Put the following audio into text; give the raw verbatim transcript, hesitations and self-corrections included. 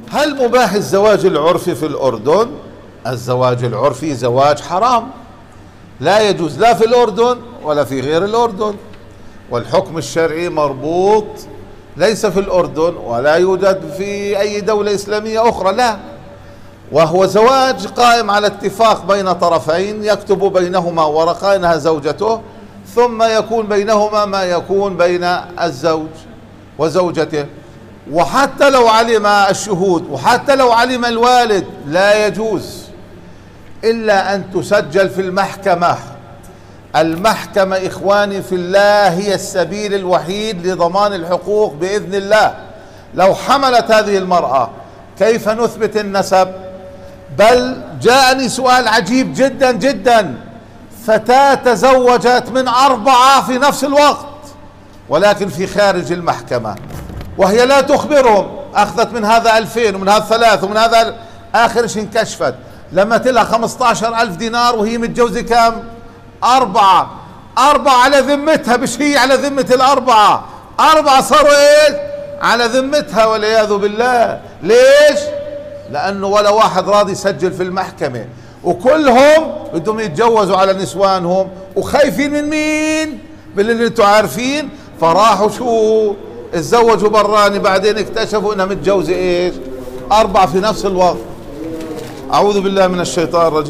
هل مباح الزواج العرفي في الأردن؟ الزواج العرفي زواج حرام، لا يجوز لا في الأردن ولا في غير الأردن، والحكم الشرعي مربوط ليس في الأردن ولا يوجد في أي دولة إسلامية أخرى، لا، وهو زواج قائم على اتفاق بين طرفين يكتب بينهما ورقة إنها زوجته، ثم يكون بينهما ما يكون بين الزوج وزوجته، وحتى لو علم الشهود وحتى لو علم الوالد لا يجوز إلا أن تسجل في المحكمة. المحكمة إخواني في الله هي السبيل الوحيد لضمان الحقوق بإذن الله. لو حملت هذه المرأة كيف نثبت النسب؟ بل جاءني سؤال عجيب جدا جدا، فتاة تزوجت من أربعة في نفس الوقت ولكن في خارج المحكمة، وهي لا تخبرهم، أخذت من هذا ألفين ومن هذا ثلاث ومن هذا، آخر شيء انكشفت لما تلها خمسة عشر ألف دينار وهي متجوزة كم؟ أربعة. أربعة على ذمتها، مش هي على ذمة الأربعة، أربعة صاروا إيش؟ على ذمتها والعياذ بالله. ليش؟ لأنه ولا واحد راضي يسجل في المحكمة، وكلهم بدهم يتجوزوا على نسوانهم وخايفين من مين؟ باللي انتم عارفين، فراحوا شو اتزوجوا براني، بعدين اكتشفوا انها متجوزة ايش؟ أربعة في نفس الوقت. أعوذ بالله من الشيطان الرجيم.